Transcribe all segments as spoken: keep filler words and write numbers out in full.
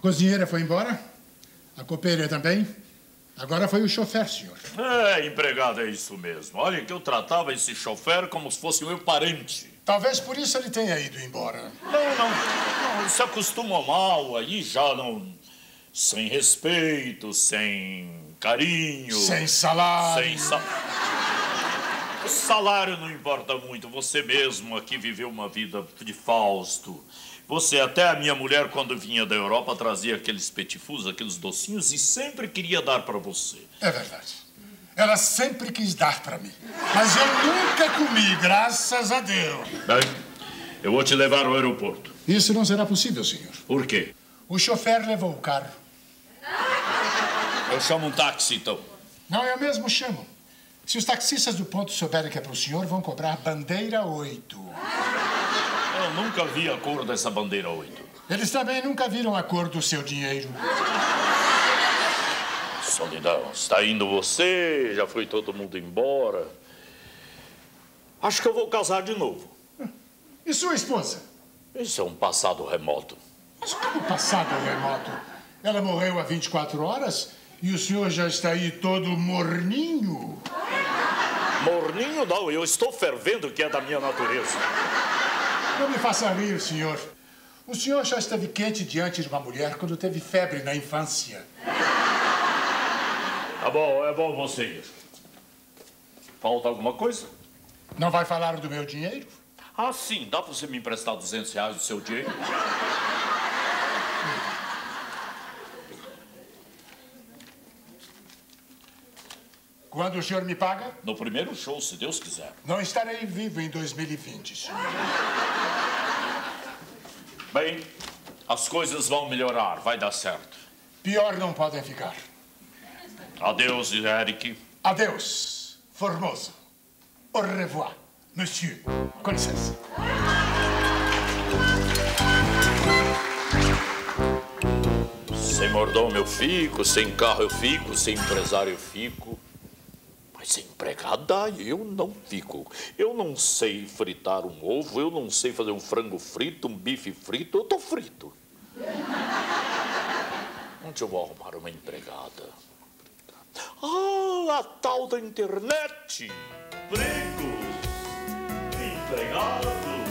cozinheira foi embora, a copeira também. Agora foi o chofer, senhor. É, empregado, é isso mesmo. Olha que eu tratava esse chofer como se fosse meu parente. Talvez por isso ele tenha ido embora. Não, não, não, ele se acostuma mal, aí já não... Sem respeito, sem carinho... Sem salário... Sem sa... O salário não importa muito, você mesmo aqui viveu uma vida de Fausto. Você, até a minha mulher, quando vinha da Europa, trazia aqueles petifus, aqueles docinhos, e sempre queria dar para você. É verdade. Ela sempre quis dar para mim. Mas eu nunca comi, graças a Deus. Bem, eu vou te levar ao aeroporto. Isso não será possível, senhor. Por quê? O chofer levou o carro. Eu chamo um táxi, então. Não, eu mesmo chamo. Se os taxistas do ponto souberem que é para o senhor, vão cobrar bandeira oito. Eu nunca vi a cor dessa bandeira oito. Eles também nunca viram a cor do seu dinheiro. Solidão, está indo você, já foi todo mundo embora. Acho que eu vou casar de novo. E sua esposa? Isso é um passado remoto. Mas como passado remoto? Ela morreu há vinte e quatro horas e o senhor já está aí todo morninho. Morninho não, eu estou fervendo, que é da minha natureza. Não me faça rir, senhor. O senhor já esteve quente diante de uma mulher quando teve febre na infância. Tá bom, é bom você ir. Falta alguma coisa? Não vai falar do meu dinheiro? Ah, sim. Dá pra você me emprestar duzentos reais do seu dinheiro? Quando o senhor me paga? No primeiro show, se Deus quiser. Não estarei vivo em dois mil e vinte, senhor. Bem, as coisas vão melhorar, vai dar certo. Pior não podem ficar. Adeus, Eric. Adeus, Formoso. Au revoir, monsieur. Com licença. Sem mordomo eu fico, sem carro eu fico, sem empresário eu fico. Mas sem empregada eu não fico. Eu não sei fritar um ovo, eu não sei fazer um frango frito, um bife frito, eu tô frito. Onde eu vou arrumar uma empregada? Ah, a tal da internet! Empregos! Empregado!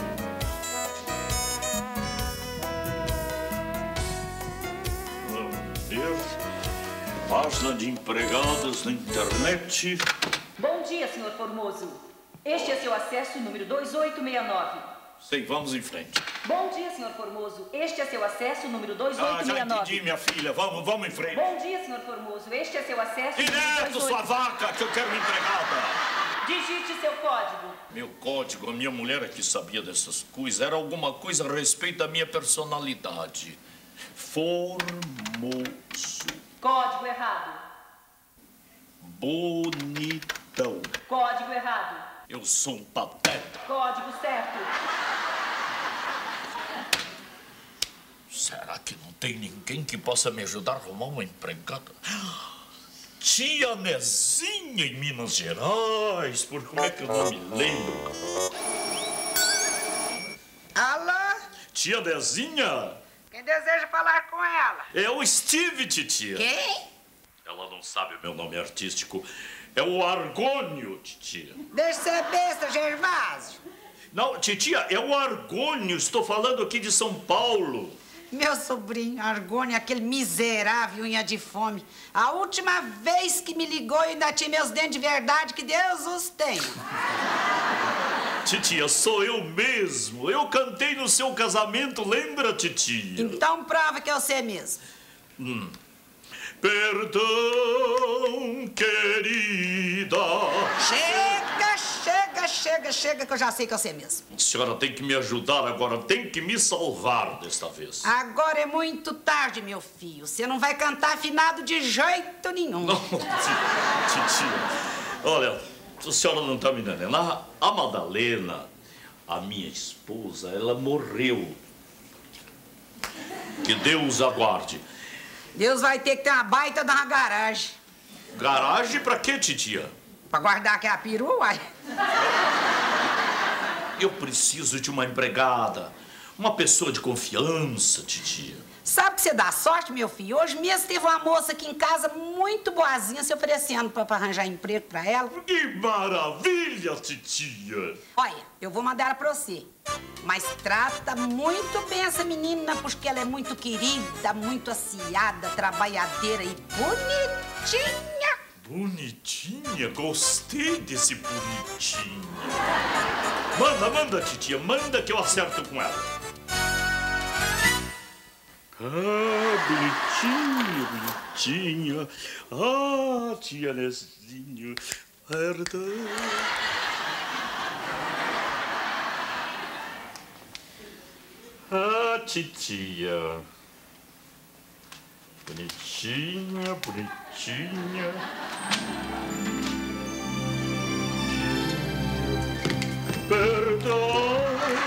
Vamos ver. Página de empregadas na internet. Bom dia, senhor Formoso. Este é seu acesso número dois oito seis nove. Sei, vamos em frente. Bom dia, senhor Formoso. Este é seu acesso número dois oito seis nove. Ah, já entendi, minha filha. Vamos, vamos em frente. Bom dia, senhor Formoso. Este é seu acesso Direto, número dois oito... sua vaca, que eu quero uma empregada. Digite seu código. Meu código, a minha mulher é que sabia dessas coisas. Era alguma coisa a respeito da minha personalidade. Formoso. Código errado. Bonitão. Código errado. Eu sou um pateta. Código certo. Será que não tem ninguém que possa me ajudar a arrumar uma empregada? Tia Nezinha em Minas Gerais, por como é que eu não me lembro? Alô? Tia Nezinha? Quem deseja falar com ela? É o Steve, titia. Quem? Ela não sabe o meu nome artístico. É o Argônio, titia. Deixa de ser besta, Gervásio. Não, titia, é o Argônio. Estou falando aqui de São Paulo. Meu sobrinho, Argônio, aquele miserável unha de fome. A última vez que me ligou, eu ainda tinha meus dentes de verdade, que Deus os tenha. Titia, sou eu mesmo. Eu cantei no seu casamento, lembra, titia? Então prova que eu sei mesmo. Hum. Perdão, querida. Chega, chega, chega, chega, que eu já sei que eu sei mesmo. A senhora tem que me ajudar agora, tem que me salvar desta vez. Agora é muito tarde, meu filho. Você não vai cantar afinado de jeito nenhum. Não, titia. Olha, a senhora não está me entendendo. A, a Madalena, a minha esposa, ela morreu. Que Deus aguarde. Deus vai ter que ter uma baita de uma garagem. Garagem pra quê, titia? Pra guardar aquela perua, uai. Eu preciso de uma empregada. Uma pessoa de confiança, titia. Sabe que você dá sorte, meu filho? Hoje mesmo teve uma moça aqui em casa muito boazinha se oferecendo pra, pra arranjar emprego pra ela. Que maravilha, titia! Olha, eu vou mandar ela pra você. Mas trata muito bem essa menina, porque ela é muito querida, muito aciada, trabalhadeira e bonitinha. Bonitinha? Gostei desse bonitinha. Manda, manda, titia, manda que eu acerto com ela. Ah, bonitinha, bonitinha. Ah, tia Nezinho, perdão. Ah, titia. Bonitinha, bonitinha. Perdão.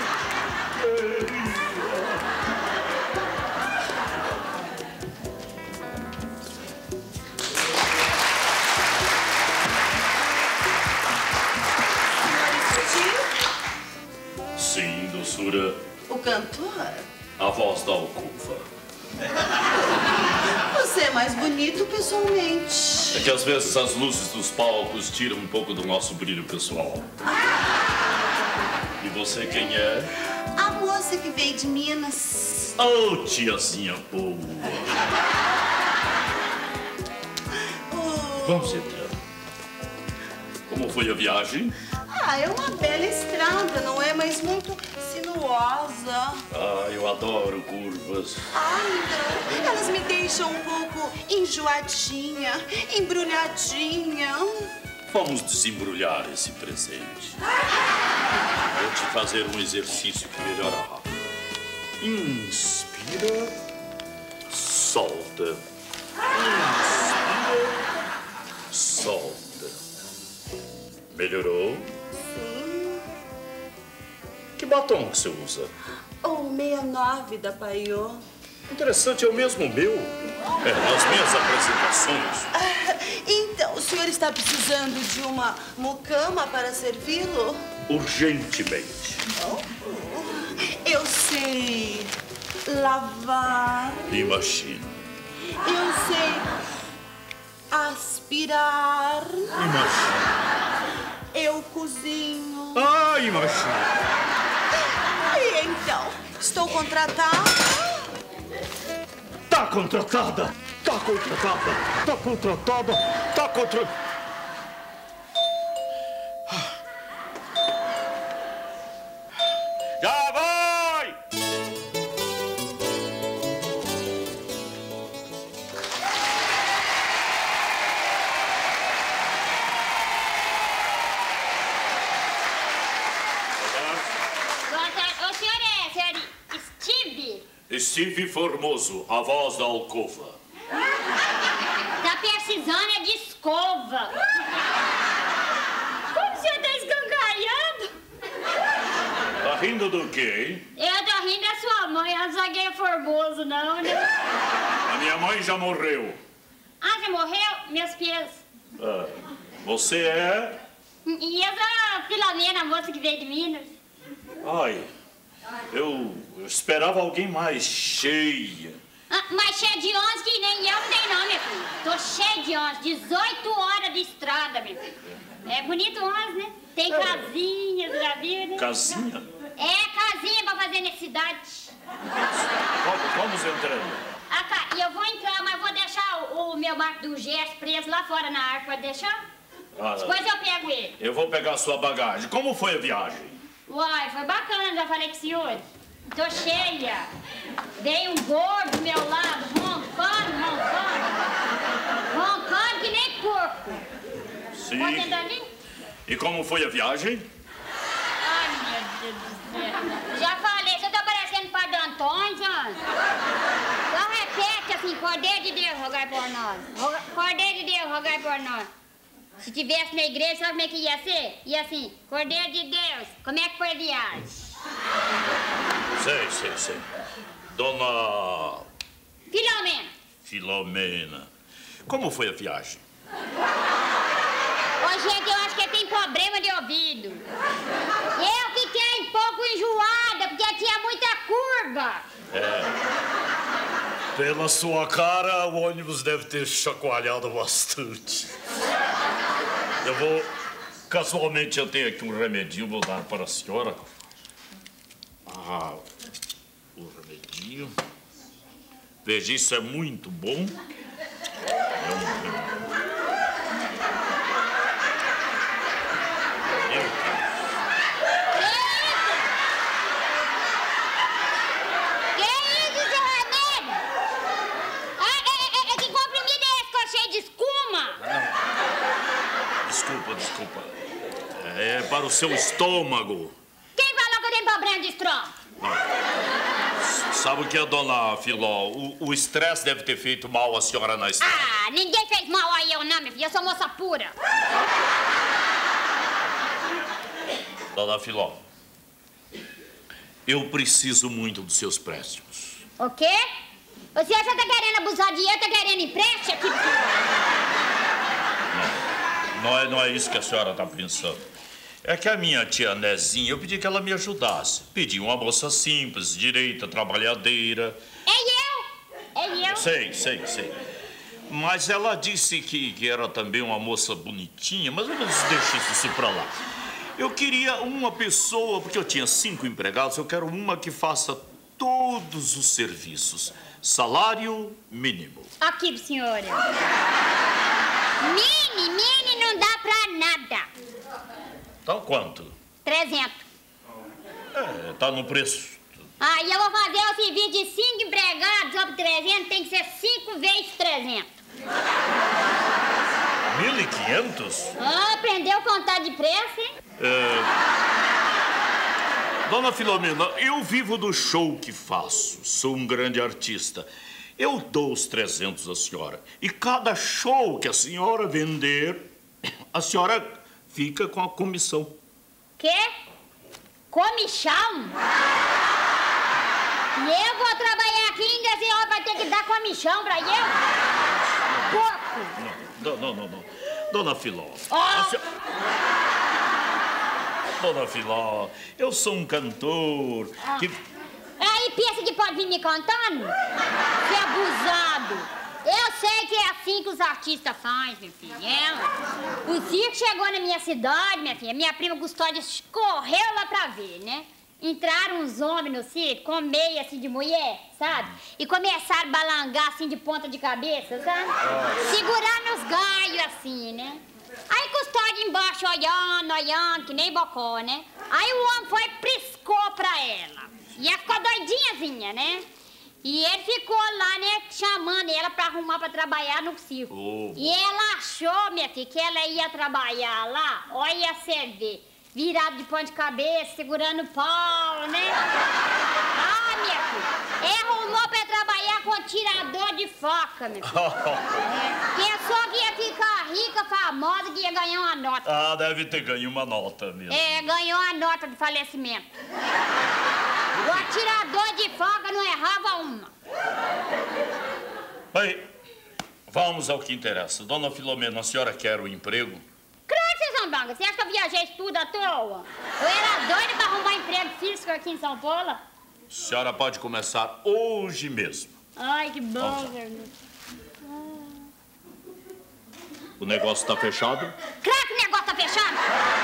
Sim, doçura. O cantor? A voz da alcova. Você é mais bonito pessoalmente. É que às vezes as luzes dos palcos tiram um pouco do nosso brilho pessoal. E você quem é? A moça que veio de Minas. Oh, tiazinha boa. Oh. Vamos entrar. Como foi a viagem? Ah, é uma bela estrada, não é? Mas muito sinuosa. Ah, eu adoro curvas. Ai, não. Elas me deixam um pouco enjoadinha, embrulhadinha. Vamos desembrulhar esse presente. Vou te fazer um exercício que melhorará. Inspira, solta. Inspira, solta. Melhorou? Sim. Que batom que você usa? O sessenta e nove da Paiô. Interessante, é o mesmo meu. É, nas minhas apresentações. Ah, então, o senhor está precisando de uma mucama para servi-lo? Urgentemente. Oh, eu sei lavar. Imagino. Eu sei aspirar. Imagino. Eu cozinho. Ah, imagino. E então, estou contratada? Tá contratada! Tá contratada! Tá contratada! Tá contratada! Já vai! O senhor é, senhor Steve? Steve Formoso, a voz da alcova. Tá precisando é de escova. Como o senhor tá escangalhando? Tá rindo do quê, hein? Eu tô rindo da sua mãe, eu não sou gay Formoso, não, né? A minha mãe já morreu. Ah, já morreu? Meus pés. Ah, você é... E eu sou a Filomena, a moça que veio de Minas. Ai, eu, eu esperava alguém mais cheia. Ah, mas cheia de onze que nem eu não tenho não, meu filho. Tô cheia de onze, dezoito horas de estrada, meu filho. É bonito onze, né? Tem casinhas, já viu, né? Casinha? É, casinha pra fazer necessidade. Vamos, vamos entrando. Ah, tá, e eu vou entrar, mas vou deixar o, o meu Marco do Gesso preso lá fora na árvore, pode deixar? Ah, Depois eu pego ele. eu vou pegar a sua bagagem. Como foi a viagem? Uai, foi bacana, já falei com o senhor. Tô cheia. Veio um gordo do meu lado, roncando, roncando. Roncando que nem porco. Sim. Pode entrar ali? E como foi a viagem? Ai, meu Deus do céu. Já falei, você tá parecendo Padre Antônio, João. Só repete assim, Cordeiro de Deus, rogai por nós. Roga- Cordeiro de Deus, rogai por nós. Se tivesse na igreja, sabe como é que ia ser? Ia assim, Cordeiro de Deus, como é que foi a viagem? Sei, sei, sei. Dona Filomena. Filomena, como foi a viagem? Ô, gente, eu acho que ele tem problema de ouvido. Eu fiquei um pouco enjoada, porque tinha muita curva. É. Pela sua cara, o ônibus deve ter chacoalhado bastante. Eu vou... Casualmente, eu tenho aqui um remedinho, vou dar para a senhora. Ah, o remedinho. Veja, isso é muito bom. É um... Desculpa, desculpa. É para o seu estômago. Quem falou que eu tenho problema de estômago? Não. Sabe o que é, dona Filó? O estresse deve ter feito mal à senhora na estrada. Ah, ninguém fez mal a eu, não, minha filha. Eu sou moça pura. Dona Filó, eu preciso muito dos seus préstimos. O quê? Você já tá querendo abusar de eu, tá querendo empréstimo aqui pro senhor? Não é, não é isso que a senhora está pensando. É que a minha tia Nezinha, eu pedi que ela me ajudasse. Pedi uma moça simples, direita, trabalhadeira. É eu! É eu! Sei, sei, sei. Mas ela disse que, que era também uma moça bonitinha, mas eu não deixo isso pra lá. Eu queria uma pessoa, porque eu tinha cinco empregados, eu quero uma que faça todos os serviços. Salário mínimo. Aqui, senhora. Mini, mini não dá pra nada. Então quanto? trezentos. É, tá no preço. Aí eu vou fazer o serviço de cinco empregados, sobre trezentos, tem que ser cinco vezes trezentos. mil e quinhentos? Ah, aprendeu a contar de preço, hein? É... Dona Filomena, eu vivo do show que faço. Sou um grande artista. Eu dou os trezentos à senhora. E cada show que a senhora vender, a senhora fica com a comissão. Quê? Comissão? E eu vou trabalhar aqui e a senhora vai ter que dar comissão pra eu? Pouco. Não, não, não, não. Dona Filó. Oh. A senhora... Dona Filó, eu sou um cantor Ah. que... Aí pensa que pode vir me contando? Que abusado. Eu sei que é assim que os artistas fazem, minha filha. O circo chegou na minha cidade, minha filha. Minha prima Custódia correu lá pra ver, né? Entraram uns homens no circo com meia assim de mulher, sabe? E começaram a balangar assim de ponta de cabeça, sabe? Segurar nos galhos assim, né? Aí Custódia embaixo olhando, olhando, que nem bocó, né? Aí o homem foi e priscou pra ela. E ela ficou doidinhazinha, né? E ele ficou lá, né, chamando ela pra arrumar pra trabalhar no circo. Oh. E ela achou, minha filha, que ela ia trabalhar lá, olha você ver, virado de ponta de cabeça, segurando o pau, né? Ah, minha filha, ela arrumou pra trabalhar com tirador de foca, minha filha. É. Pensou que ia ficar rica, famosa, que ia ganhar uma nota. Ah, deve ter ganho uma nota mesmo. É, ganhou a nota de falecimento. O atirador de foca não errava uma. Aí, vamos ao que interessa. Dona Filomena, a senhora quer o emprego? Claro, seu Zambanga, você acha que eu viajei isso tudo à toa? Eu era doida pra arrumar emprego físico aqui em São Paulo. A senhora pode começar hoje mesmo. Ai, que bom, velho. O negócio tá fechado? Claro que o negócio tá fechado.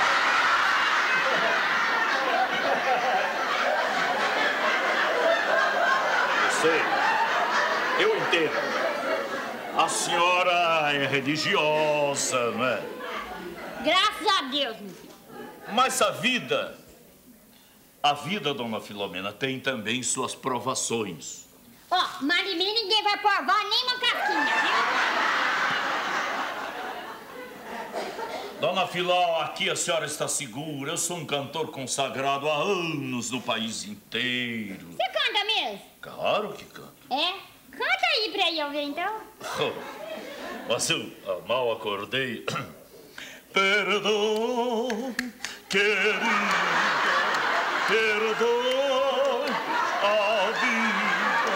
Eu sei. Eu entendo. A senhora é religiosa, não é? Graças a Deus, meu filho. Mas a vida, a vida, dona Filomena, tem também suas provações. Ó, mas de mim ninguém vai provar nem uma casquinha, viu? Dona Filó, aqui a senhora está segura. Eu sou um cantor consagrado há anos no país inteiro. Você canta mesmo? Claro que canto. É? Canta aí pra eu ver, então. Mas eu mal acordei. Perdão, querida, perdão a vida.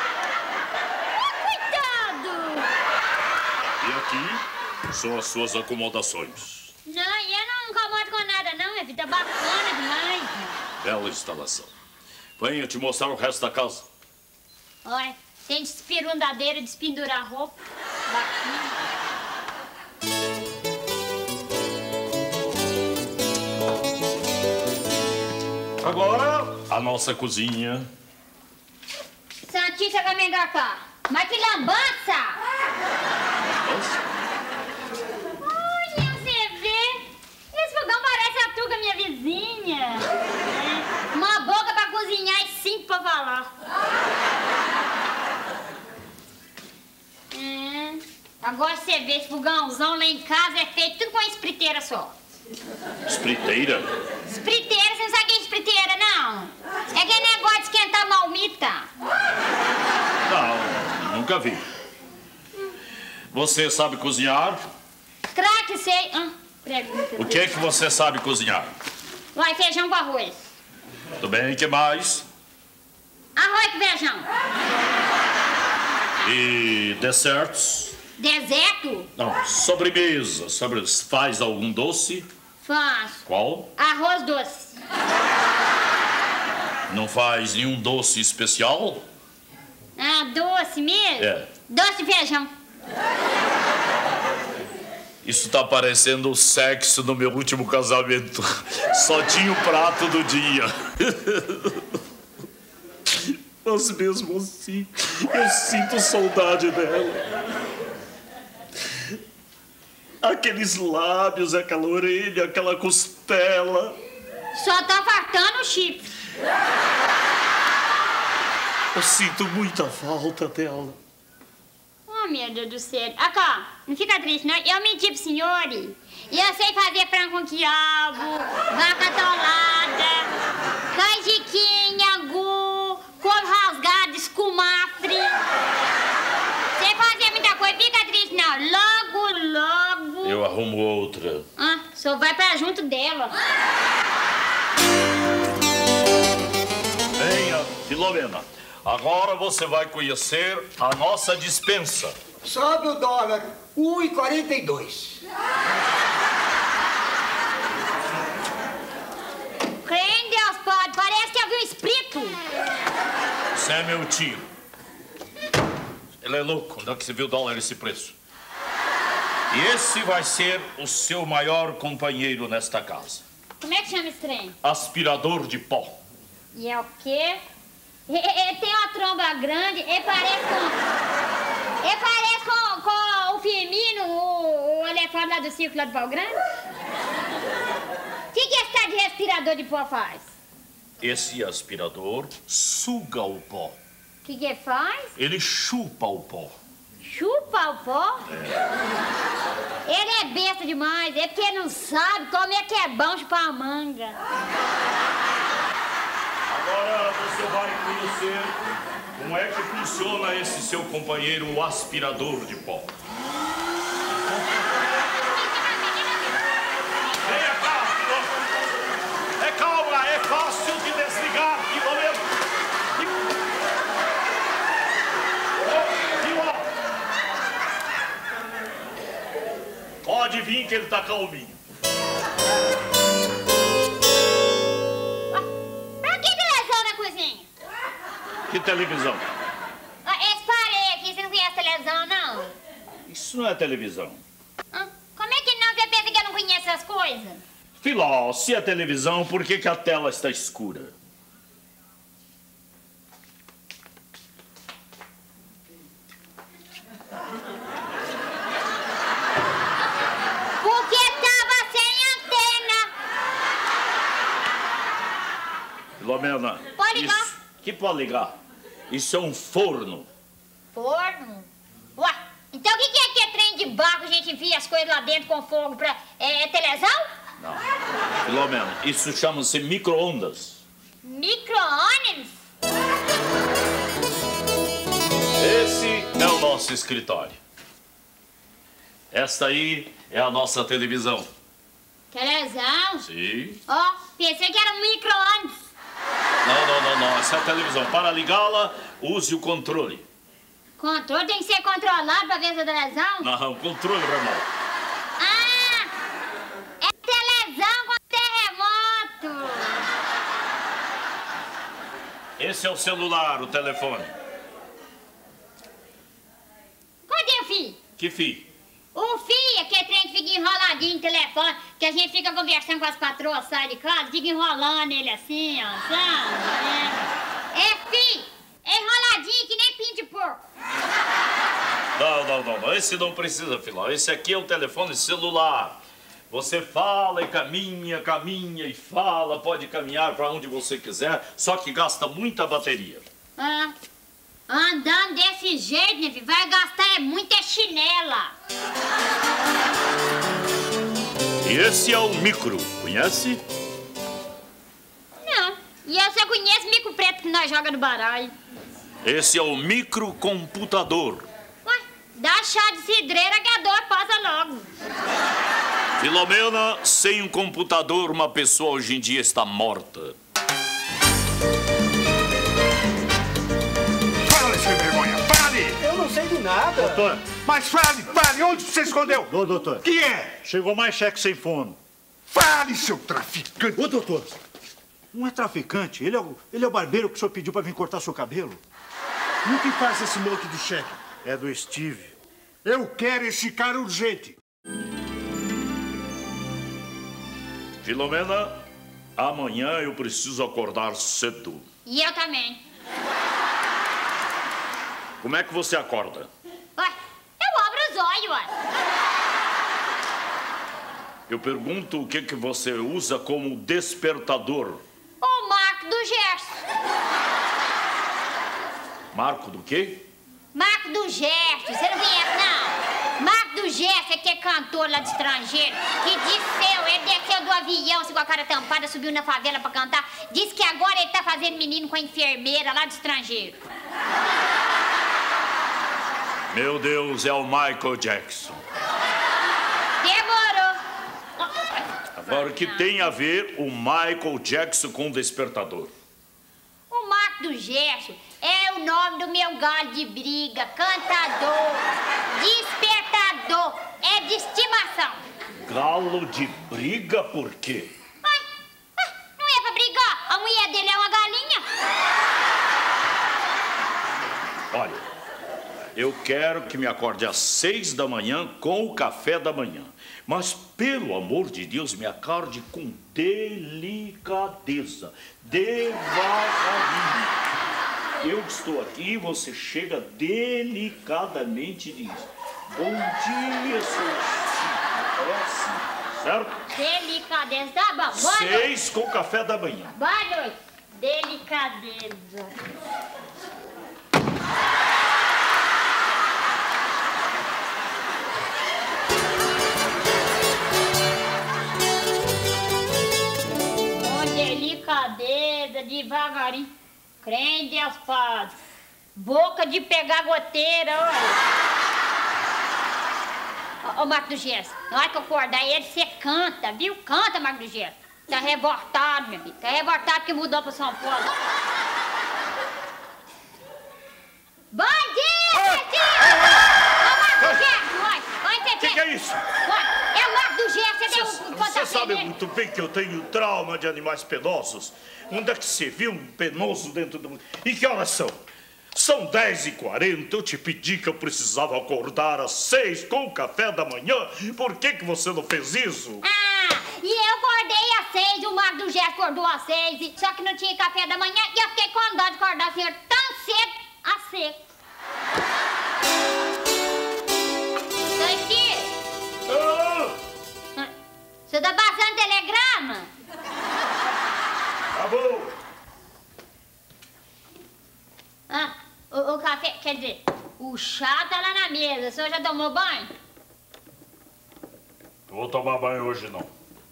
Coitado! E aqui são as suas acomodações. Não, eu não incomodo com nada, não, minha vida. Bacana demais. Bela instalação. Venha te mostrar o resto da casa. Olha, Tem despirundadeira, despendurar roupa. Bacana. Agora, a nossa cozinha. Santíssima Camengacá. Mas que lambança! Olha, você vê. Esse fogão parece a Tuga, minha vizinha. É. Uma boca pra cozinhar e cinco pra falar. É. Agora você vê, esse fogãozão lá em casa é feito tudo com a espriteira só. Espriteira? Espriteira? Você não sabe o que é espriteira, não? É aquele negócio de esquentar malmita. Não, nunca vi. Você sabe cozinhar? Claro que sei. Ah, pergunta. O que é que você sabe cozinhar? Vai, feijão com arroz. Tudo bem, o que mais? Arroz com feijão. E dessertos? Deserto? Não, sobremesa. Sobre... Faz algum doce? Faço. Qual? Arroz doce. Não faz nenhum doce especial? Ah, doce mesmo? É. Doce de feijão. Isso tá parecendo o sexo no meu último casamento. Só tinha o prato do dia. Mas mesmo assim, eu sinto saudade dela. Aqueles lábios, aquela orelha, aquela costela. Só tá faltando o chifre. Eu sinto muita falta dela. Oh, meu Deus do céu. Acá, não fica triste, não. Eu menti pro senhor. E eu sei fazer frango com quiabo, vaca atolada, canjiquinha, angu, couve rasgada, escumafre. Sei fazer muita coisa, fica triste, não. Logo, logo... Eu arrumo outra. Ah, só vai pra junto dela. Venha, Filomena. Agora você vai conhecer a nossa dispensa. Sobe o dólar, um e quarenta e dois. Crê em Deus, pode. Parece que eu vi um espírito. Você é meu tio. Ele é louco. Onde é que você viu o dólar esse preço? E esse vai ser o seu maior companheiro nesta casa. Como é que chama esse trem? Aspirador de pó. E é o quê? Ele tem uma tromba grande, ele parece com... Ele parece com, com o Firmino, o, o elefante lá do circo lá do Pau Grande. O que, que esse tal de respirador de pó faz? Esse aspirador suga o pó. O que que faz? Ele chupa o pó. Chupa o pó? É. Ele é besta demais, é porque ele não sabe como é que é bom chupar a manga. Agora você vai conhecer como é que funciona esse seu companheiro, o aspirador de pó. Venha cá, Filomena. É calma, é fácil de desligar, Filomena. Pode vir que ele tá calminho. Que televisão? Esse parei aqui, você não conhece televisão, não? Isso não é televisão. Ah, como é que não? Você pensa que eu não conheço essas coisas? Filó, se é televisão, por que que a tela está escura? Porque tava sem antena. Filomena. Pode ligar. Isso, que pode ligar? Isso é um forno. Forno? Ué, então o que que é que é trem de barco, a gente enfia as coisas lá dentro com fogo pra... É, é televisão? Não. Filomena, isso chama-se micro-ondas. Micro-ondas? Esse é o nosso escritório. Esta aí é a nossa televisão. Televisão? Sim. Ó, pensei que era um micro-ondas. Não, não, não, não. Essa é a televisão. Para ligá-la, use o controle. Controle tem que ser controlado pra ver essa televisão? Não, controle remoto. Ah! É televisão com terremoto! Esse é o celular, o telefone. Que fio? O fio é aquele trem que fica enroladinho no telefone, que a gente fica conversando com as patroas, sai de casa, fica enrolando ele assim, ó, sabe? É, é fio, é enroladinho que nem pinto de porco. Não, não, não, não, esse não precisa, filão. Esse aqui é um telefone celular. Você fala e caminha, caminha e fala, pode caminhar para onde você quiser, só que gasta muita bateria. Ah, andando desse jeito, né, filho, vai gastar é muita chinela. E esse é o micro, conhece? Não, e eu só conheço mico preto que nós joga no baralho. Esse é o microcomputador. Ué, dá chá de cidreira que a dor passa logo. Filomena, sem um computador, uma pessoa hoje em dia está morta. Fale, sem vergonha, fale! Eu não sei de nada. Doutor. Mas fale, fale, onde você escondeu? Ô, doutor. Que é? Chegou mais cheque sem fundo. Fale, seu traficante! Ô, doutor. Não é traficante. Ele é o, ele é o barbeiro que o senhor pediu pra vir cortar seu cabelo. E o que faz esse monte de cheque? É do Steve. Eu quero esse cara urgente. Filomena, amanhã eu preciso acordar cedo. E eu também. Como é que você acorda? Ué, eu abro os olhos, ué. Eu pergunto o que, que você usa como despertador. O Marco do Gerson. Marco do quê? Marco do Gerson, você não conhece, não? Marco do Gerson é que é cantor lá de estrangeiro, que disse ele desceu do avião, assim, com a cara tampada, subiu na favela pra cantar. Disse que agora ele tá fazendo menino com a enfermeira lá de estrangeiro. Meu Deus, é o Michael Jackson. Demorou. Agora, o que tem a ver o Michael Jackson com o despertador? O Marco do Gerson é o nome do meu galho de briga, cantador, despertador, é de estimação. Galo de briga por quê? Ai, ai, não é pra brigar, a mulher dele é uma galinha. Olha, eu quero que me acorde às seis da manhã com o café da manhã. Mas, pelo amor de Deus, me acorde com delicadeza, devagarinho. Eu estou aqui e você chega delicadamente e diz: bom dia, seu Chico. É assim, certo? Delicadeza, tá bom. Boa Seis noite. com o café da manhã. Boa noite. Delicadeza. Com delicadeza, devagarinho. Crê em Deus, Padre. Boca de pegar goteira, olha. Ô, ô Marco do Gesso, na hora que eu acordar ele, você canta, viu? Canta, Marco do Gesso. Tá revoltado, meu filho. Tá revoltado porque mudou pra São Paulo. Bom dia, Cecinha! Ô, Marco do Gesso, olha. Olha, você O que, que é isso? Olha, é o Marco do Gesso, você deu um Você pontapé sabe nele. muito bem que eu tenho trauma de animais penosos. Onde é que você viu um penoso dentro do... E que horas são? São dez e quarenta. Eu te pedi que eu precisava acordar às seis com o café da manhã. Por que que você não fez isso? Ah, e eu acordei às seis, o Marco do Gesso acordou às seis, e- só que não tinha café da manhã e eu fiquei com dó de acordar o senhor tão cedo a seco. Santi, Ah, você tá passando telegrama? tá bom. Ah, o, o café, quer dizer, o chá tá lá na mesa, o senhor já tomou banho? Não vou tomar banho hoje, não.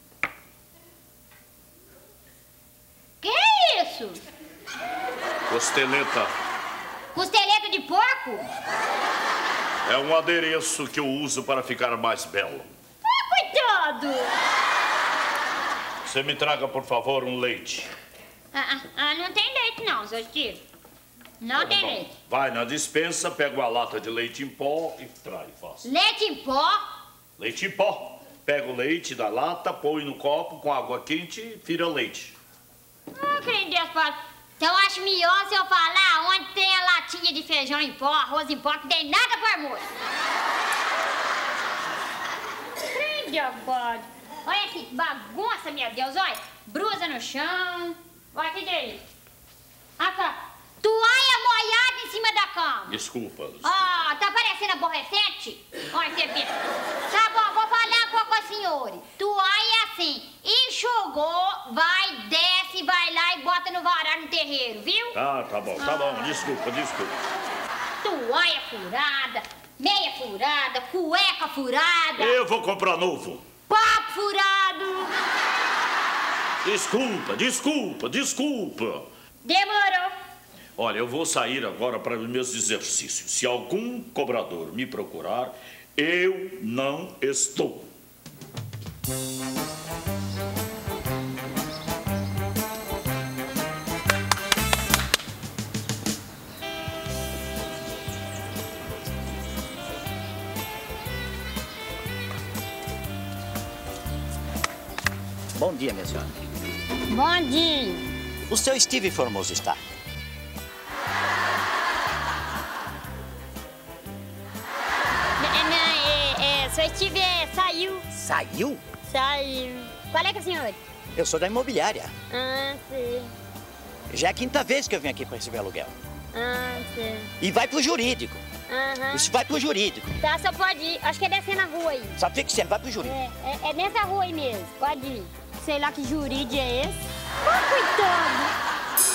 Que isso? Costeleta Costeleta de porco? é um adereço que eu uso para ficar mais belo. Ah, coitado! Você me traga, por favor, um leite. Ah, ah, ah, não tem leite não, seu tio. Não tem Bom, leite. vai na dispensa, pega uma lata de leite em pó e traz, faça. Leite em pó? Leite em pó. Pega o leite da lata, põe no copo com água quente e vira leite. Ah, que Deus, pai. Então eu acho melhor se eu falar onde tem a latinha de feijão em pó, arroz em pó, que tem nada por almoço. Misericórdia. Olha que bagunça, meu Deus, olha. Brusa no chão. Olha, que que é isso? Ah, tá. Toalha molhada em cima da cama. Desculpa. Ah, tá parecendo aborrecente? Olha, você pensa. Tá bom, vou falar com a senhora. Toalha assim, enxugou, vai, desce, vai lá e bota no varal no terreiro, viu? Tá, tá bom, tá bom. Desculpa, desculpa. Toalha furada, meia furada, cueca furada. Eu vou comprar novo. Papo furado. Desculpa, desculpa, desculpa. Demorou. Olha, eu vou sair agora para os meus exercícios. Se algum cobrador me procurar, eu não estou. Bom dia, minha senhora. Bom dia. O seu Steve Formoso está? Seu Steve saiu. Saiu? Saiu. Qual é que é, senhor? Eu sou da imobiliária. Ah, sim. Já é a quinta vez que eu venho aqui para receber aluguel. Ah, sim. E vai pro jurídico. Aham. Isso vai pro jurídico. Tá, só pode ir. Acho que é descer na rua aí. Só fica sempre, vai pro jurídico. É, é, é nessa rua aí mesmo. Pode ir. Sei lá que jurídico é esse. Oh, coitado.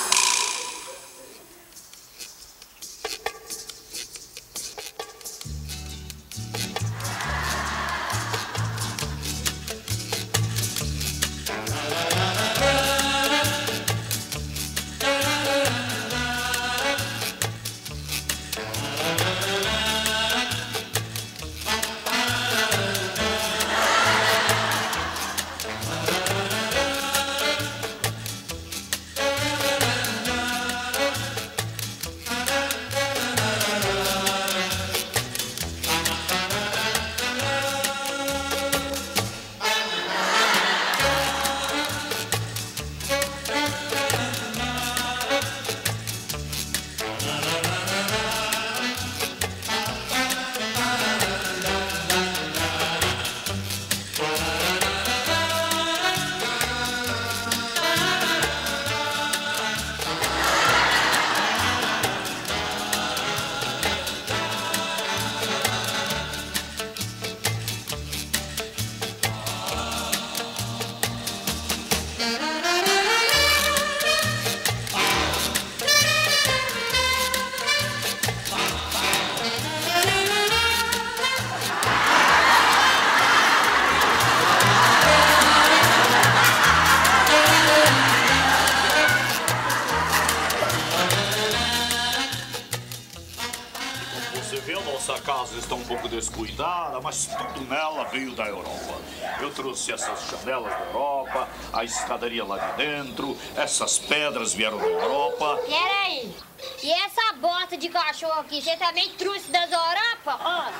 Está um pouco descuidada, mas tudo nela veio da Europa. Eu trouxe essas janelas da Europa, a escadaria lá de dentro, essas pedras vieram da Europa. Peraí, e essa bota de cachorro aqui, você também trouxe das Europa? Ó.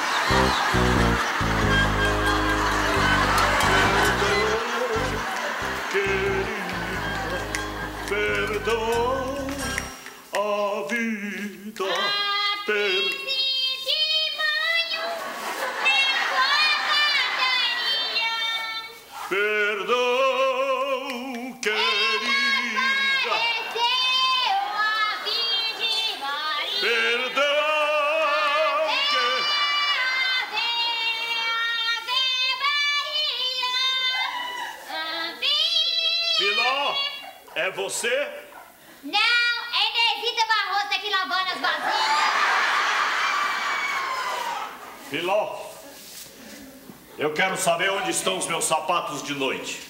Querida, perdão a vida. Ah, per... Perdão, querida. A Virgem Maria. Perdão, que... Filó, é você? Não, é Inesita Barroso aqui lavando as vasilhas. Filó, eu quero saber onde estão os meus sapatos de noite.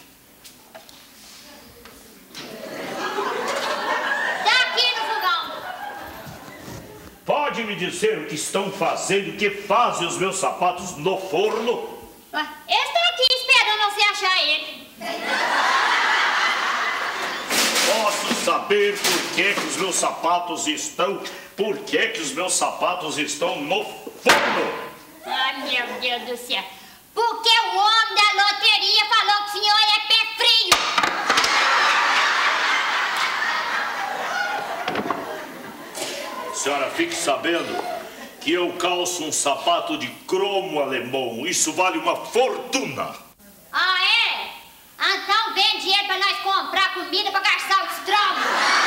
Daqui no fogão. Pode me dizer o que estão fazendo, o que fazem os meus sapatos no forno? Eu estou aqui esperando você achar ele. Posso saber por que, que os meus sapatos estão... Por que, que os meus sapatos estão no forno? Ai, meu Deus do céu. Porque o homem da loteria falou que o senhor é pé frio. Senhora, fique sabendo que eu calço um sapato de cromo alemão. Isso vale uma fortuna. Ah, é? Então vem dinheiro pra nós comprar comida pra gastar o estrondo.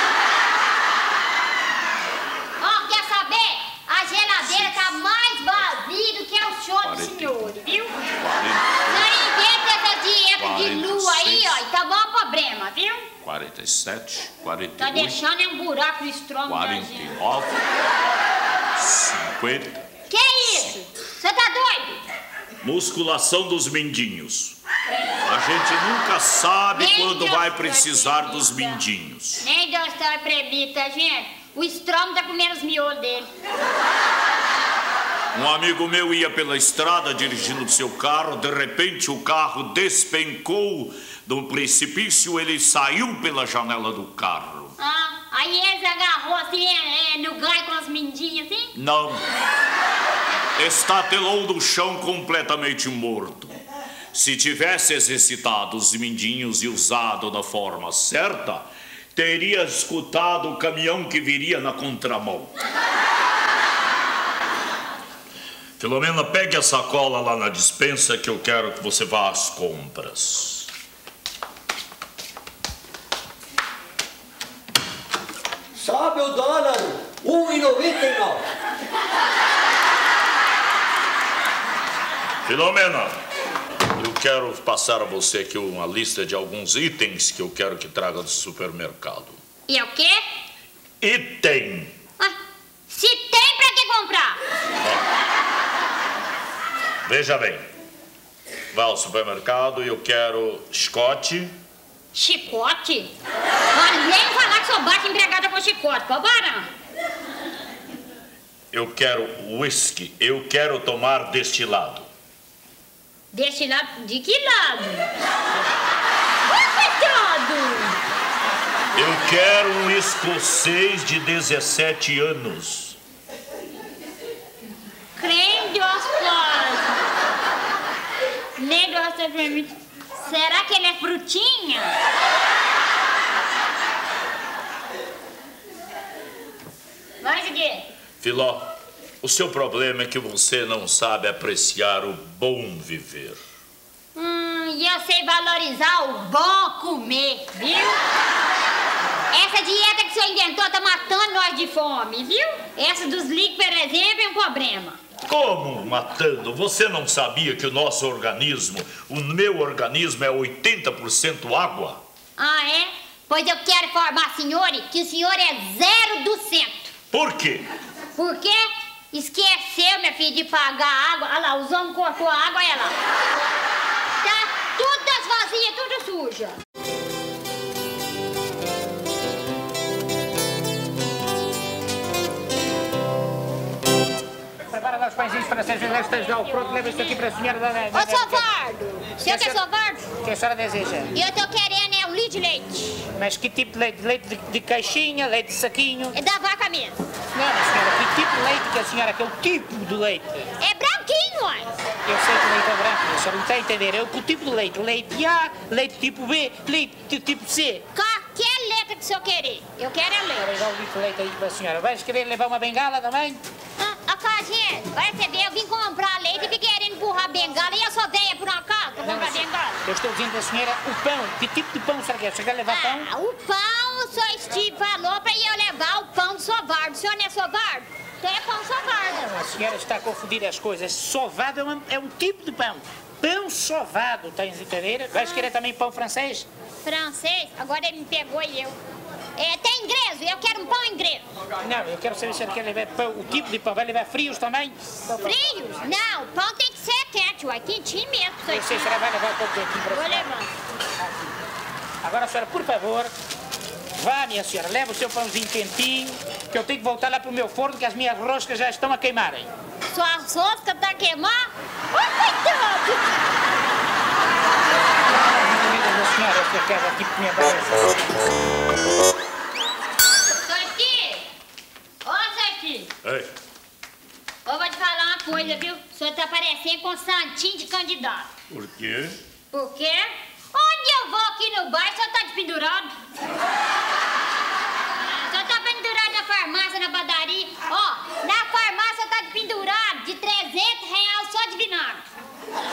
Ó, quer saber? A geladeira tá mais vazia do que o show do senhor, viu? Não inventa essa dieta de lua aí, ó, e tá bom problema, viu? quarenta e sete, quarenta e oito. Tá deixando um buraco no estômago da quarenta gente. e nove, cinquenta. Que isso? Você tá doido? Musculação dos mindinhos. A gente nunca sabe Nem quando Deus vai vai precisar permitir. dos mindinhos. Nem Deus tá premita, gente. O estômago tá comendo os miolos dele. Um amigo meu ia pela estrada dirigindo seu carro, de repente o carro despencou do precipício, ele saiu pela janela do carro. Ah, aí ele agarrou assim, é, é, no ganho com as mindinhas assim? Não. Estatelou no chão completamente morto. Se tivesse exercitado os mindinhos e usado da forma certa, teria escutado o caminhão que viria na contramão. Filomena, pegue a sacola lá na despensa que eu quero que você vá às compras. Sabe o dólar? um e noventa e nove. Filomena, eu quero passar a você aqui uma lista de alguns itens que eu quero que traga do supermercado. E o quê? Item. Ah, se tem pra que comprar? Veja bem, vá ao supermercado e eu quero chicote. Chicote? Olha, nem falar que sou baixa empregada com chicote, pô, barão. Eu quero whisky, eu quero tomar deste lado. Deste lado? De que lado? Ai, coitado! Eu quero um escocês de dezessete anos. Creme de osclose. Nem Deus te permite. Será que ele é frutinha? Vai seguir. Filó, o seu problema é que você não sabe apreciar o bom viver. Hum, e eu sei valorizar o bom comer, viu? Essa dieta que o senhor inventou tá matando nós de fome, viu? Essa dos líquidos, por exemplo, é um problema. Como matando? Você não sabia que o nosso organismo, o meu organismo é oitenta por cento água? Ah, é? Pois eu quero informar, senhor, que o senhor é zero do cento. Por quê? Porque esqueceu, minha filha, de pagar a água. Olha lá, os homens cortou a água, olha lá. Tá tudo das vasilhas, tudo suja. Prepara lá os pãezinhos franceses, esteja já o pronto, leva isso aqui para a senhora da... Ô, Sovardo, o senhor quer Sovardo? O que a senhora deseja? Eu tô querendo é um litro de leite. Mas que tipo de leite? Leite de, de caixinha, leite de saquinho? É da vaca mesmo. Não, senhora, que tipo de leite que a senhora quer? O tipo de leite? É branquinho, ó. Eu sei que o leite é branco, a senhora não está a entender. É o tipo de leite. Leite A, leite tipo B, leite tipo C. Qualquer letra que o senhor querer. Eu quero é leite. Vou levar o litro de leite aí para a senhora. Vais querer levar uma bengala também? Ah, a casinha, vai receber, eu vim comprar leite e fiquei querendo empurrar a bengala e eu só dei por uma casa pra comprar bengala. Eu estou dizendo para a senhora o pão. Que tipo de pão será que é? Você quer levar pão? Ah, o pão, o senhor Steve falou pra eu levar o pão do Sovardo. O senhor não é Sovardo? Então é pão Sovardo. A senhora está a confundir as coisas. Sovado é um, é um tipo de pão. Pão sovado, está a entender? Vais querer também pão francês? Francês? Agora ele me pegou e eu. É, tem ingresso, eu quero um pão ingresso. Não, eu quero saber se ele quer levar pão, o tipo de pão. Vai levar frios também? Frios? Não, o pão tem que ser quente, uai, quentinho mesmo. Eu sei, a senhora vai levar o pão quentinho para a Vou senhora. levando. Agora, senhora, por favor, vá, minha senhora, leva o seu pãozinho quentinho, que eu tenho que voltar lá para o meu forno, que as minhas roscas já estão a queimarem. Sua rosca tá queimando? Ai, coitado! Minha senhora, esta casa aqui por minha cabeça. Ei. Eu vou te falar uma coisa, viu? O senhor tá parecendo com um santinho de candidato. Por quê? Por quê? Onde eu vou aqui no bairro, o senhor tá despendurado. O senhor tá pendurado na farmácia, na padaria. Ó, na farmácia tá despendurado.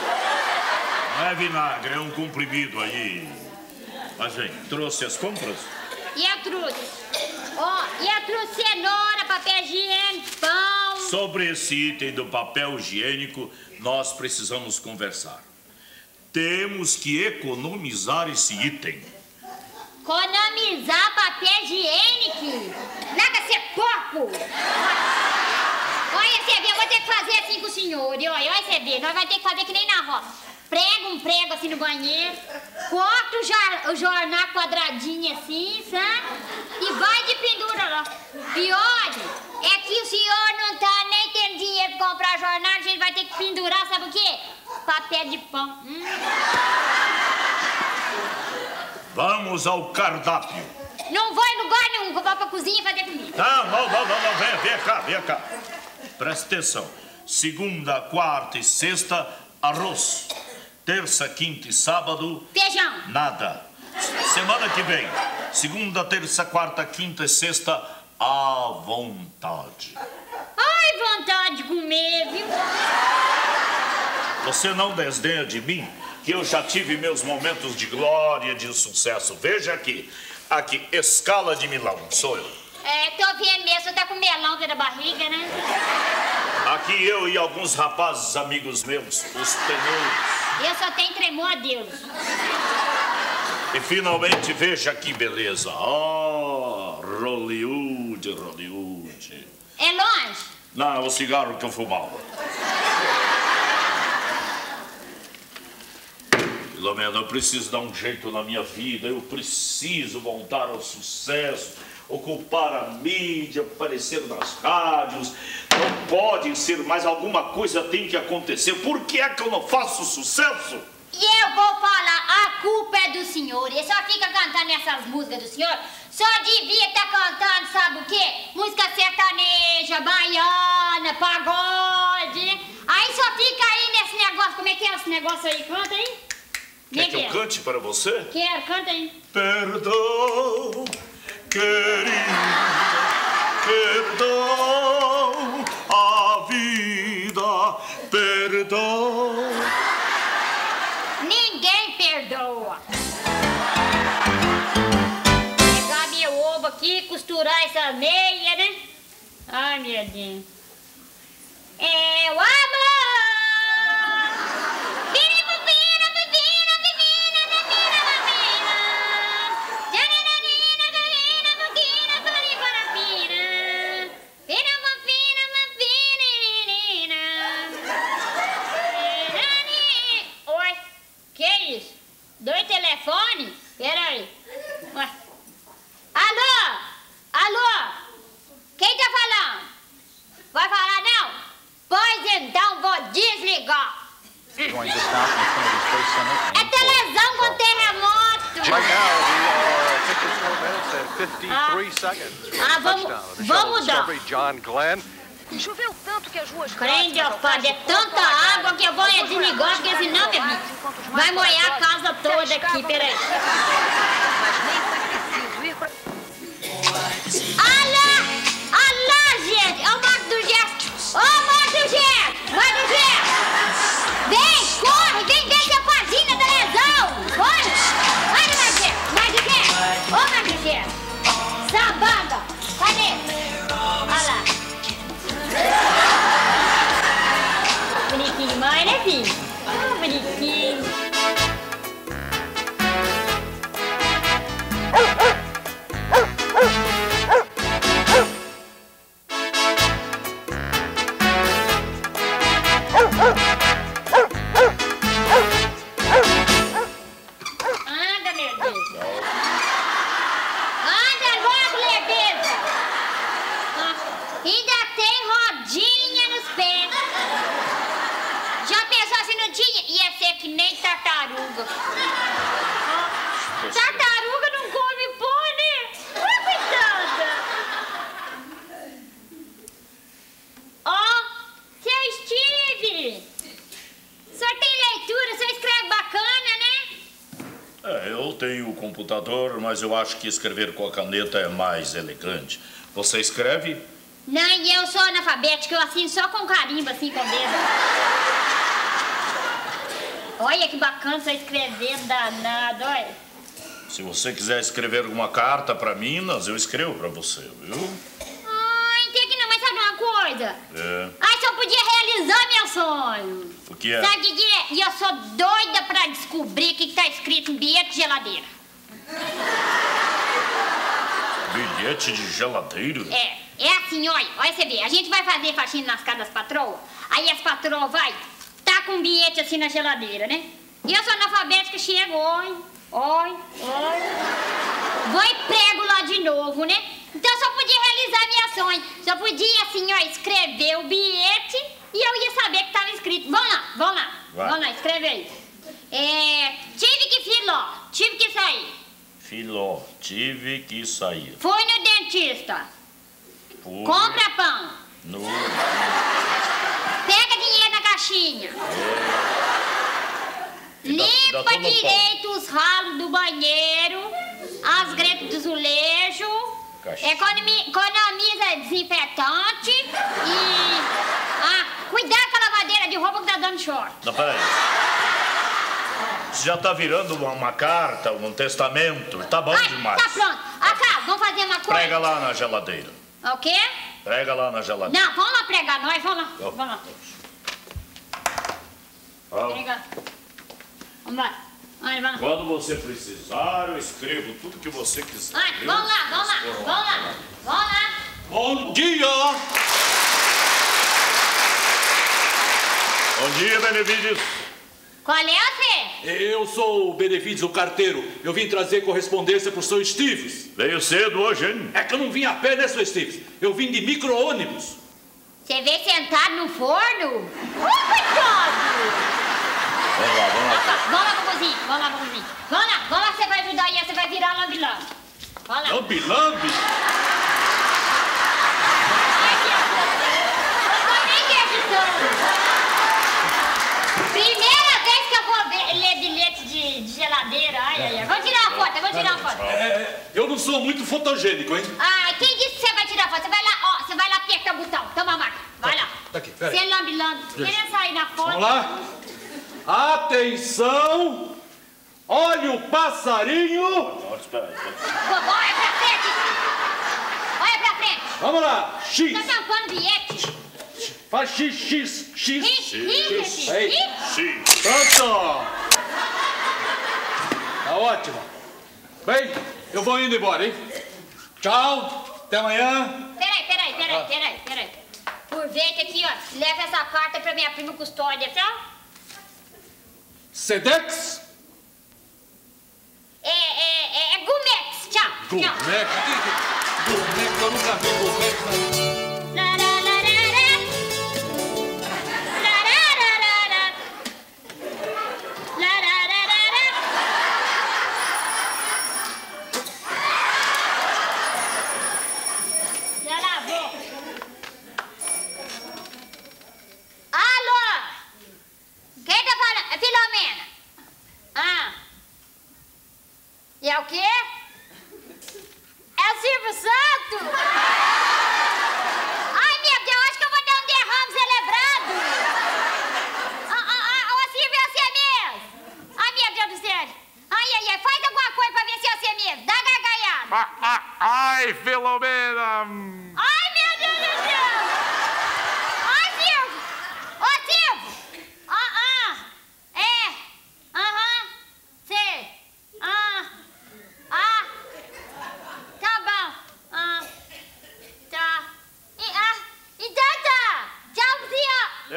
Não é vinagre, é um comprimido aí. Mas vem, trouxe as compras? E eu trouxe. Ó, oh, e eu trouxe cenoura, papel higiênico, pão. Sobre esse item do papel higiênico, nós precisamos conversar. Temos que economizar esse item. Economizar papel higiênico? Nada ser porco! Olha, você vê, eu vou ter que fazer assim com o senhor. E olha, olha, você vê, nós vamos ter que fazer que nem na roça. Prega um prego assim no banheiro, corta o, jor, o jornal quadradinho assim, sabe? E vai de pendura lá. Pior é que o senhor não tá nem tendo dinheiro pra comprar jornal, a gente vai ter que pendurar, sabe o quê? Papel de pão. Hum. Vamos ao cardápio. Não vou em lugar nenhum, vou pra cozinha fazer comida. Não, não, não, não, não. Vem, vem cá, vem cá. Presta atenção. Segunda, quarta e sexta, arroz. Terça, quinta e sábado... Feijão. Nada. Semana que vem, segunda, terça, quarta, quinta e sexta, à vontade. Ai, vontade de comer, viu? Você não desdenha de mim, que eu já tive meus momentos de glória, de sucesso. Veja aqui, aqui, escala de Milão, sou eu. É, tô vendo mesmo, você tá com melão pela barriga, né? Aqui eu e alguns rapazes amigos meus, os tenores. Eu só tenho tremor a Deus. E finalmente, veja que beleza. Oh, Hollywood, Hollywood. É longe? Não, é o cigarro que eu fumava. Filomena, eu preciso dar um jeito na minha vida. Eu preciso voltar ao sucesso, ocupar a mídia, aparecer nas rádios. Não pode ser mais, alguma coisa tem que acontecer. Por que é que eu não faço sucesso? E eu vou falar, a culpa é do senhor. Ele só fica cantando essas músicas do senhor. Só devia estar cantando, sabe o quê? Música sertaneja, baiana, pagode. Aí só fica aí nesse negócio. Como é que é esse negócio aí? Canta aí. Quer que eu cante para você? Quero, canta aí. Perdão, querida, perdão, a vida, perdão. Ninguém perdoa. Pegar meu ovo aqui, costurar essa meia, né? Ai, meu Deus. É o amor. Dois telefones? Peraí. Alô? Alô? Quem tá falando? Vai falar não? Pois então vou desligar. É televisão com terremoto. Ah, vamos, vamos dar. Choveu tanto que as ruas... Crente, ó, padre, é tanta água que eu vou desligar, porque senão, meu filho, vai molhar a casa toda aqui, peraí. Alá! Alá, gente! Ô, Marco do Gesto! Ô, Marco do Gesto! Marco do Gesto! Vem, corre! Vem ver essa fazenda da lesão! Corre! Vai, Marco do Gesto! Marco do Gesto! Ô, Marco do Gesto! Sabanda! Cadê? Olha lá! Bonitinho demais, né, filho? Ah, bonitinho. Anda, meu Deus. Anda logo, leveza. Ah, ainda tem rodinha nos pés. Já pensou se não tinha? Ia ser que nem tartaruga. Ah, tartaruga não come pó, né? Ah, coitada. Ó, oh, seu Steve. O senhor tem leitura, o senhor escreve bacana, né? É, eu tenho o computador, mas eu acho que escrever com a caneta é mais elegante. Você escreve? Não, e eu sou analfabética, eu assino só com carimbo, assim, com o dedo. Olha que bacana você escrever danado, olha. Se você quiser escrever alguma carta pra Minas, eu escrevo pra você, viu? Ai, tem que não, mas sabe uma coisa? É. Ai, só podia realizar meu sonho. O que é? Sabe o que é? E eu sou doida pra descobrir o que tá escrito no bilhete de geladeira. Bilhete de geladeira? É, é assim, olha, olha você vê, a gente vai fazer faxina nas casas das patroas, aí as patroas vai, tá com um bilhete assim na geladeira, né? E eu sou analfabética, chego, oi, oi, oi, vou e prego lá de novo, né? Então eu só podia realizar minha sonho, só podia assim, ó, escrever o bilhete e eu ia saber que tava escrito. Vamos lá, vamos lá, vai. Vamos lá, escreve aí. É, tive que filó, tive que sair. Filó, tive que sair. Fui no dentista. Fui Compra pão. No... Pega dinheiro na caixinha. É. Limpa dá, dá direito os ralos do banheiro, as gretas do azulejo. Economia, economiza desinfetante e... Ah, cuidado com a lavadeira de roupa que tá dando short. Não, peraí. Isso já tá virando uma, uma carta, um testamento. Tá bom Ai, demais. Tá pronto. Acá, vamos fazer uma coisa. Prega lá na geladeira. O quê? Prega lá na geladeira. Não, vamos lá pregar nós, vamos lá. Oh. Vamos lá. Oh. Prega. Vamos lá. Vai, vamos lá. Quando você precisar, eu escrevo tudo que você quiser. Vai, vamos lá, vamos lá, vamos lá. Vamos lá. Bom dia! Bom dia, Benevides. Qual é você? Eu sou o Benevides, o carteiro. Eu vim trazer correspondência pro seu Esteves. Veio cedo hoje, hein? É que eu não vim a pé, né, seu Esteves? Eu vim de micro-ônibus. Você veio sentado no forno? Uh, coitado! Vamos lá, vamos lá. Vamos lá pra cozinha, vamos lá pra cozinha. Vamos lá, vamos lá que você vai ajudar aí, você vai virar lambi-lambi. Vamos lá. Lambi-lambi? Ai, que amor. Eu tô nem acreditando. Primeira vez que eu vou ver, ler bilhete de, de geladeira. Ai, ai, ai. Vamos tirar uma foto, vamos tirar uma foto. É, é, eu não sou muito fotogênico, hein? Ai, quem disse que você vai tirar foto? Você vai lá, ó, você vai lá apertar o botão. Toma a máquina, vai lá. Tá aqui, peraí. Você lambi-lambi, querendo sair na foto. Vamos lá. Atenção! Olha o passarinho! Espera aí. Olha pra frente! Olha pra frente! Vamos lá! X! Tá tampando bilhete! Faz X, X, X! X, X, Aí. X! Pronto! Tá ótimo! Bem, eu vou indo embora, hein? Tchau! Até amanhã! Peraí, peraí, peraí, peraí, peraí. Aproveita aqui, ó. Leva essa carta pra minha prima Custódia, tá? Sedex? É, é, é, é Gumex. Tchau, tchau. Gumex? Gumex, eu nunca vi Gumex. Larararara. Larararara. Larararara. Já lavou. Alô? Quem tá falando? É Filomena. Ah. E é o quê? É o Silvio Santos? Ai, meu Deus, acho que eu vou dar um derrame celebrado. Ah, ah, ah, ô Silvio, é você mesmo? Ai, meu Deus do céu. Ai, ai, ai, faz alguma coisa pra ver se é você mesmo. Dá gargalhada. Ah, ah, ai, Filomena. Ai, meu Deus do céu. Ai, Silvio. Ô, Silvio. Ah, ah. É. Aham. Sei. Ah. Ah. Tá bom. Ah. Tá. E, ah. Então tá. Tchau, senhor. É.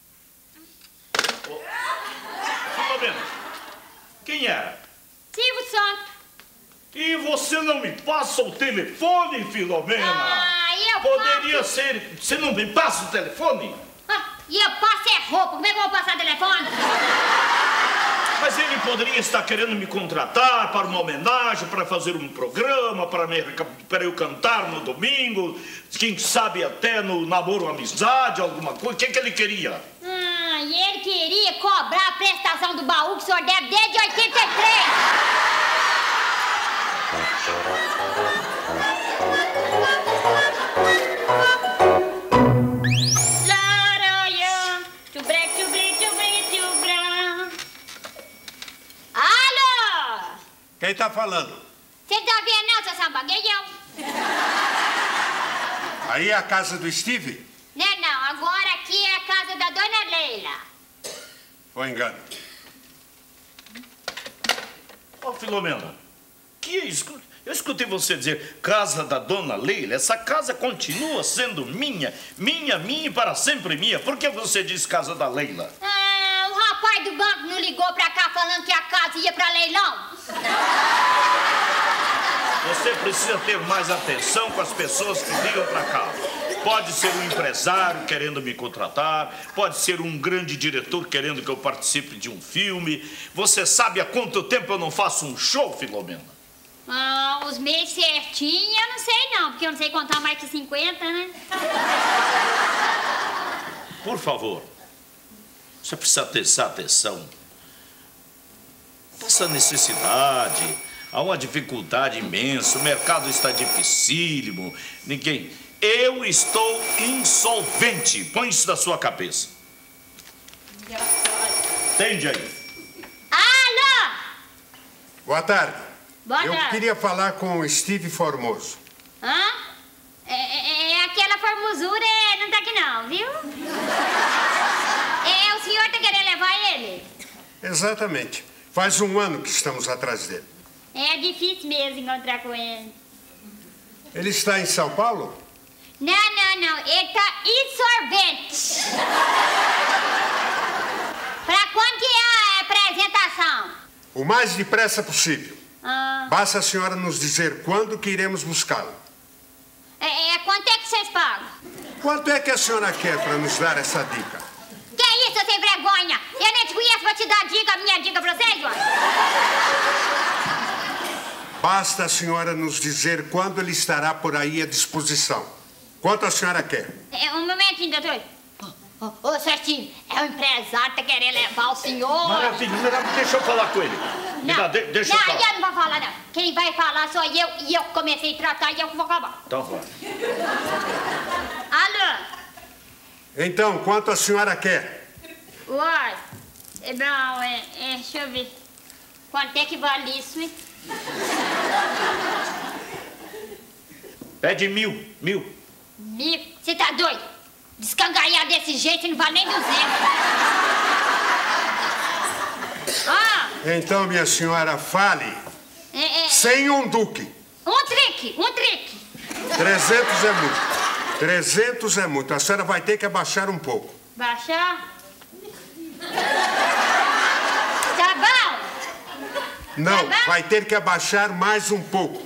Oh. Filomena, quem era? Silvio Santos. E você não me passa o telefone, Filomena? Ah, eu Poderia passo. ser... Você não me passa o telefone? Ah, e eu passo é roupa. Como é que eu vou passar telefone? Mas ele poderia estar querendo me contratar para uma homenagem, para fazer um programa, para, me, para eu cantar no domingo, quem sabe até no namoro amizade, alguma coisa. O que, que ele queria? Ah, e ele queria cobrar a prestação do baú que o senhor deve desde oitenta e três. Laranha, tchubre, tchubre, tchubre, tchubra. Quem tá falando? Você tá vendo não, seu sambagueião? Aí é a casa do Steve? Não, não. Agora aqui é a casa da dona Leila. Foi engano. Ô, Filomena, que é isso? Eu escutei você dizer casa da dona Leila. Essa casa continua sendo minha, minha, minha e para sempre minha. Por que você diz casa da Leila? Ah, o rapaz do banco não ligou pra cá falando que a casa ia pra leilão? Você precisa ter mais atenção com as pessoas que ligam pra cá. Pode ser um empresário querendo me contratar, pode ser um grande diretor querendo que eu participe de um filme. Você sabe há quanto tempo eu não faço um show, Filomena? Ah, os meses certinhos eu não sei não, porque eu não sei contar mais que cinquenta, né? Por favor, você precisa ter essa atenção. Essa necessidade, há uma dificuldade imensa, o mercado está dificílimo, ninguém... Eu estou insolvente, põe isso na sua cabeça. Entende aí? Alô! Boa tarde. Boa Eu tarde. queria falar com o Steve Formoso. Hã? É, é, é aquela formosura, é, não tá aqui não, viu? É, o senhor tá querendo levar ele? Exatamente. Faz um ano que estamos atrás dele. É difícil mesmo encontrar com ele. Ele está em São Paulo? Não, não, não. Ele tá insolvente. Pra quando que é a apresentação? O mais depressa possível. Ah, Basta a senhora nos dizer quando que iremos buscá-lo. é, é, quanto é que vocês pagam? Quanto é que a senhora quer para nos dar essa dica? Que isso, sem vergonha? Eu nem te conheço pra te dar dica, a minha dica pra vocês, ó. Basta a senhora nos dizer quando ele estará por aí à disposição. Quanto a senhora quer? É, um momentinho, doutor. Ô, ô, ô, Serginho, é o empresário que tá querendo levar o senhor. Maravilha, maravilha, deixa eu falar com ele. Me dá, de, deixa não, eu falar. eu não vou falar, não. Quem vai falar sou eu, e eu comecei a tratar e eu que vou acabar. Então vai. Alô? Então, quanto a senhora quer? Uai, é bom, é, é, deixa eu ver. Quanto é que vale isso, hein? Pede mil, mil. Mil? Você tá doido? Descangalhar desse jeito, você não vale nem duzentos. Ah, Então, minha senhora, fale. é, é, Sem um duque. um trique, um trique. Trezentos é muito. Trezentos é muito. A senhora vai ter que abaixar um pouco. Baixar? Tá bom? Não, vai ter que abaixar mais um pouco.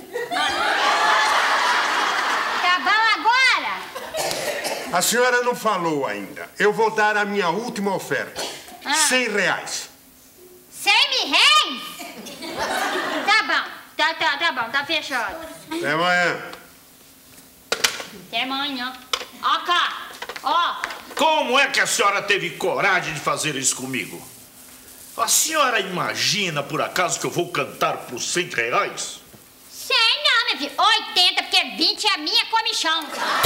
Tá bom agora? A senhora não falou ainda. Eu vou dar a minha última oferta. Ah. Cem reais. Cem mil réis? Tá bom, tá, tá, tá bom, tá fechado. Até amanhã. Até amanhã. Ó cá, ó. Como é que a senhora teve coragem de fazer isso comigo? A senhora imagina, por acaso, que eu vou cantar por cem reais? Sei não, meu filho. oitenta, porque vinte é a minha comichão.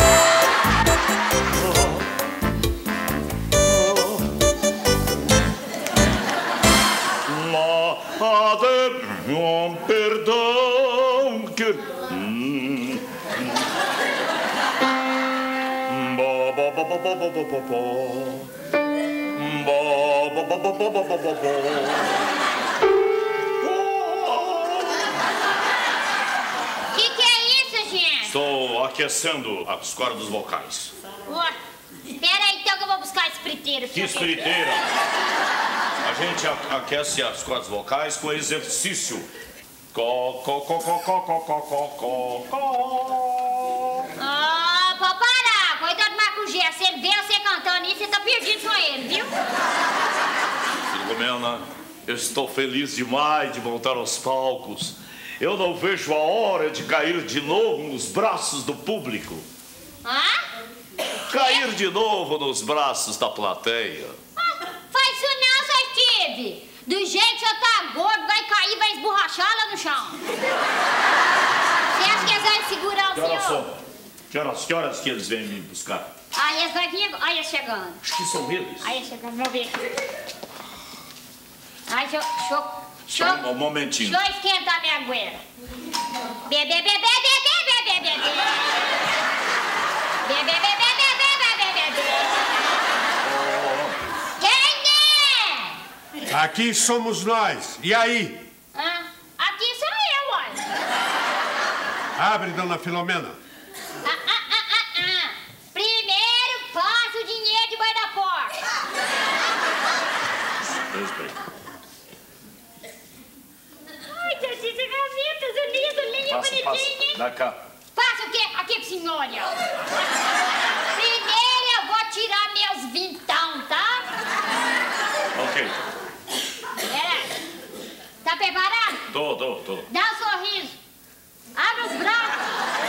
Lá de um perdão que... Hum, hum. Bo, bo, bo, bo, bo, bo, bo, bo, bo. Bo, bo, bo, bo, bo, bo, bo, bo, bo. Que que é isso, gente? Estou aquecendo as cordas vocais. Ué, espera aí então que eu vou buscar a espiriteira. Que espiriteira! A gente a- aquece as cordas vocais com exercício. Có, có, có, có, có, có, có, có, có. Ah, pode parar. Coitado do Marco G. Se ele vê você cantando isso, você tá perdido com ele, viu? Filomena, eu estou feliz demais de voltar aos palcos. Eu não vejo a hora de cair de novo nos braços do público. Hã? Cair de novo nos braços da plateia. Ah, faz isso não, seu Steve. Do jeito que você tá gordo, vai cair, vai esborrachar lá no chão. Você acha que eles vão segurar o Que horas senhor? são? Que horas, que horas que eles vêm me buscar? Ah, eles vão vir agora. Olha eles chegando. Acho que são eles. Aí, chegando, vamos ver. Ai, deixa eu, deixa eu Só um, um momentinho. Deixa eu esquentar minha agueira. Bebê, bebê, bebê, bebê, bebê, bebê. Bebê, bebê, bebê, bebê, bebê. Quem é? Aqui somos nós. E aí? Ah, aqui sou eu, olha. Abre, dona Filomena. Ah, ah, ah, ah, ah. Primeiro passa o dinheiro debaixo da porta. Ai, Deus, isso é gavetas, lindo, lindo, Passa, bonitinho. passa. Dá cá. Passa o quê? Aqui pro senhor, ó. Primeiro eu vou tirar meus vintão, tá? Ok. Pera. Tá preparado? Tô, tô, tô. Dá um sorriso. Abre os braços.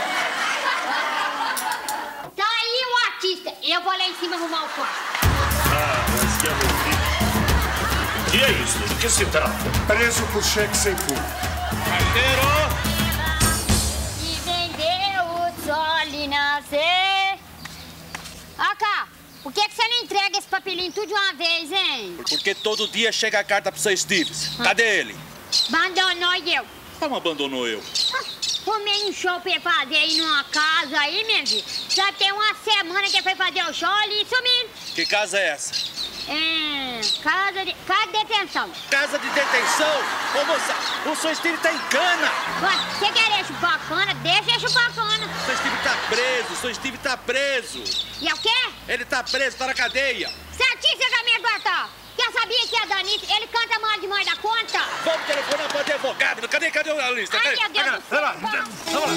Tá aí o artista. Eu vou lá em cima arrumar o quarto. Ah, mas que alegria. O que é isso? Do que se trata? Preso por cheque sem fundo. Carteiro! E vendeu o sol e nascer. Ó cá, por que, que você não entrega esse papelinho tudo de uma vez, hein? Porque todo dia chega a carta pro seu Steves. Cadê ele? Abandonou eu. Como abandonou eu? Arrumei um show pra ele fazer aí numa casa aí, minha filha. Já tem uma semana que ele foi fazer o show ali e sumiu. Que casa é essa? É, casa de, casa de detenção. Casa de detenção? Ô, moça, o seu Steve tá em cana. Ué, você quer chupar cana? Deixa ele chupar cana. O seu Steve tá preso, o seu Steve tá preso. E é o quê? Ele tá preso, tá na cadeia. Certinho, você já me aguentar. Eu sabia que a Danice, ele canta mal demais da conta. Vamos telefonar pro advogado. Cadê, cadê a lista? Ai, meu Deus do céu. Vamos lá, vamos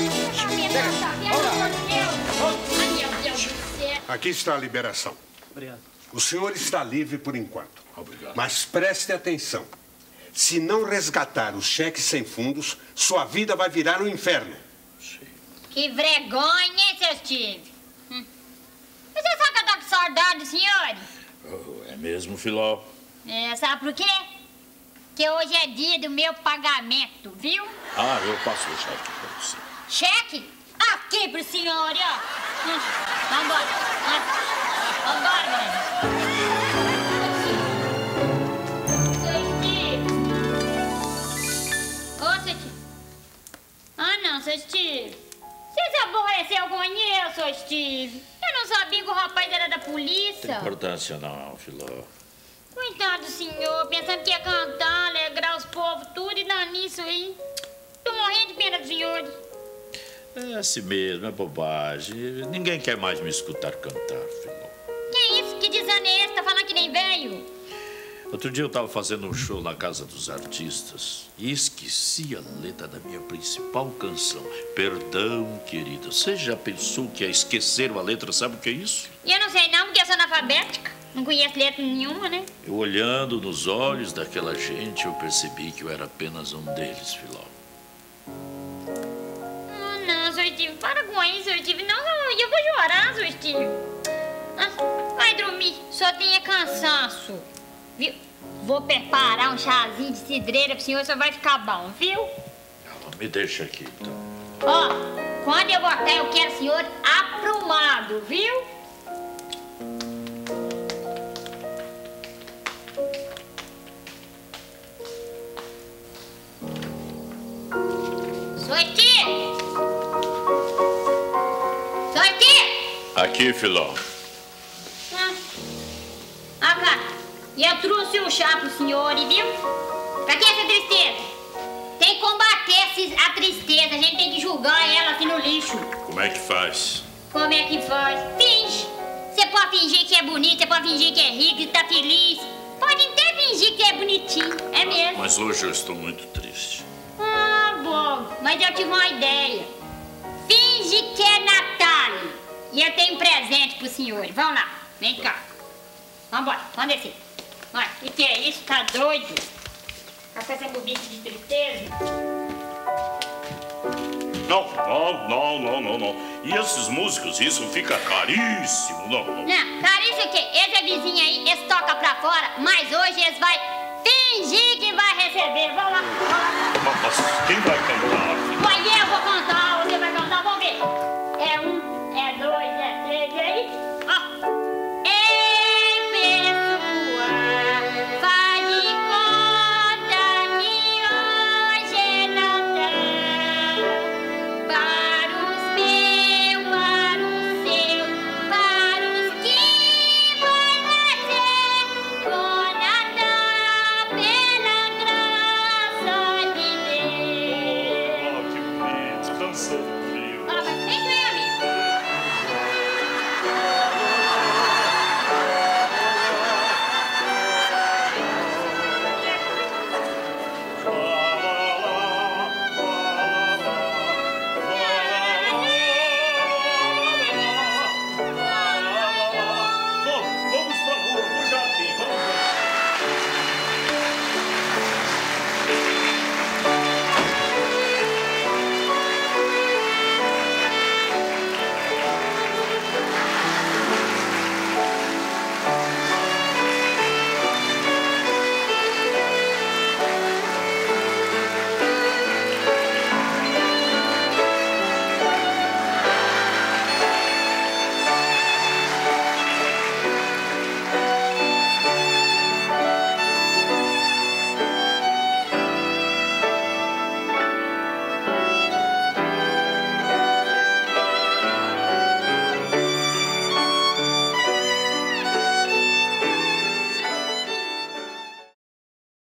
Ai, meu Deus do céu. Aqui está a liberação. Obrigado. O senhor está livre por enquanto. Obrigado. Mas preste atenção. Se não resgatar os cheques sem fundos, sua vida vai virar um inferno. Que vergonha, hein, seu Steve? Hum. Você sabe que eu tô com saudade do senhor? Oh, é mesmo, Filó? É, sabe por quê? Que hoje é dia do meu pagamento, viu? Ah, eu passo o cheque pra você. Cheque? Aqui pro senhor, ó. Hum. Vambora. Hum. Vambora, menino. Seu Steve. Ô, seu Steve. Ah, não, seu Steve. Você se aborreceu com eu, seu Steve. Eu não sabia que o rapaz era da polícia. Não tem importância não, Filó. Coitado do senhor, pensando que ia cantar, alegrar os povos, tudo e dar nisso aí. Tô morrendo de pena do senhor. É assim mesmo, é bobagem. Ninguém quer mais me escutar cantar, Filó. Que isso? Que desânimo é esse? Tá falando que nem velho? Outro dia eu tava fazendo um show na Casa dos Artistas e esqueci a letra da minha principal canção. Perdão, querida. Você já pensou que é esquecer a letra? Sabe o que é isso? E eu não sei não, porque eu sou analfabética. Não conheço letra nenhuma, né? Eu olhando nos olhos daquela gente, eu percebi que eu era apenas um deles, Filó. Oh, não, seu Steve, para com isso, seu Steve. Não, não, eu vou chorar, seu Steve. Ah, vai dormir, só tenha cansaço. Viu? Vou preparar um chazinho de cidreira pro senhor, só vai ficar bom, viu? Ah, me deixa aqui, então. Ó, quando eu voltar, eu quero o senhor aprumado, viu? Soiti! Soiti! Aqui, Filó. Ah, ah, cara, eu trouxe o chá pro senhor, viu? Pra que essa tristeza? Tem que combater a tristeza, a gente tem que julgar ela assim no lixo. Como é que faz? Como é que faz? Finge! Você pode fingir que é bonito, você pode fingir que é rico, que tá feliz. Pode até fingir que é bonitinho, é mesmo. Mas hoje eu estou muito triste. Ah, bom, mas eu tive uma ideia. Finge que é Natal. E eu tenho um presente pro senhor. Vamos lá, vem cá. Vambora, vamos descer. Olha, o que é isso? Tá doido? Tá fazendo bicho de tristeza? Não, não, não, não, não, não. E esses músicos, isso fica caríssimo, não, não. Não, caríssimo o quê? Esse é vizinho aí, eles tocam pra fora, mas hoje eles vão fingir que vai receber. Vamos lá, vamos lá. Mas quem vai cantar?